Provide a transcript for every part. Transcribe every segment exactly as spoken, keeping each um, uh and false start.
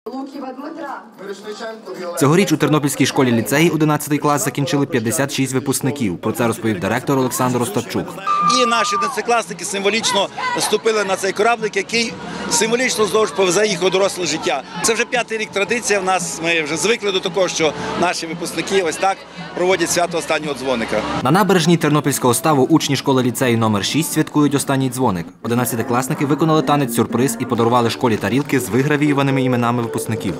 Цьогоріч у Тернопільській школі-ліцеї одинадцятий клас закінчили п'ятдесят шість випускників. Про це розповів директор Олександр Остапчук. І наші одинадцятикласники символічно ступили на цей кораблик, який символічно здовж повезе їх у доросле життя. Це вже п'ятий рік традиція в нас, ми вже звикли до того, що наші випускники ось так проводять свято останнього дзвоника. На набережній Тернопільського ставу учні школи-ліцею номер шість святкують останній дзвоник. Одинадцятикласники виконали танець-сюрприз і подарували школі тарілки з вигравіюваними іменами випускників.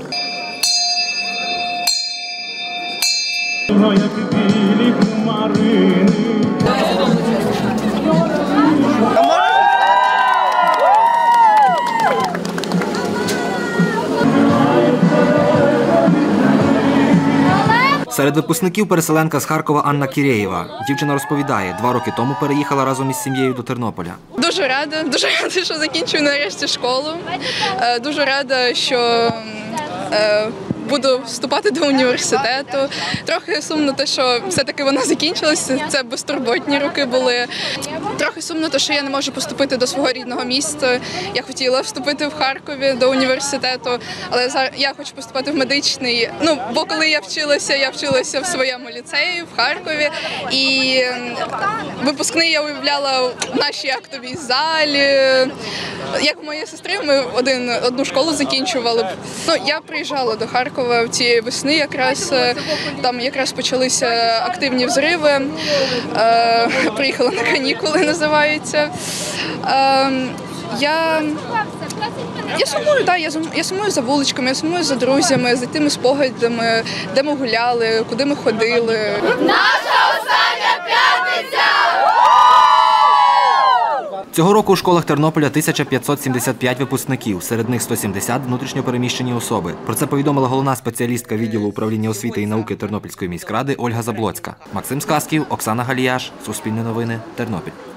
Серед випускників переселенка з Харкова Анна Кірєєва. Дівчина розповідає, два роки тому переїхала разом із сім'єю до Тернополя. Дуже рада, дуже рада, що закінчую нарешті школу. Дуже рада, що буду вступати до університету. Трохи сумно те, що все-таки вона закінчилася, це безтурботні роки були. Трохи сумно те, що я не можу поступити до свого рідного міста. Я хотіла вступити в Харкові до університету, але зараз я хочу поступати в медичний. Ну, бо коли я вчилася, я вчилася в своєму ліцеї в Харкові. І випускний я уявляла в нашій актовій залі. Як у моєї сестри, ми один, одну школу закінчували. Ну, я приїжджала до Харкова в цієї весни, якраз там якраз почалися активні взриви. Е, приїхала на канікули, називається. Е, я, я сумую, так, я, я сумую за вуличками, я сумую за друзями, за тими спогадами, де ми гуляли, куди ми ходили. Наша остання п'ятниця! Цього року у школах Тернополя тисяча п'ятсот сімдесят п'ять випускників, серед них сто сімдесят – внутрішньо переміщені особи. Про це повідомила головна спеціалістка відділу управління освіти і науки Тернопільської міськради Ольга Заблоцька. Максим Сказків, Оксана Галіяш, Суспільне новини, Тернопіль.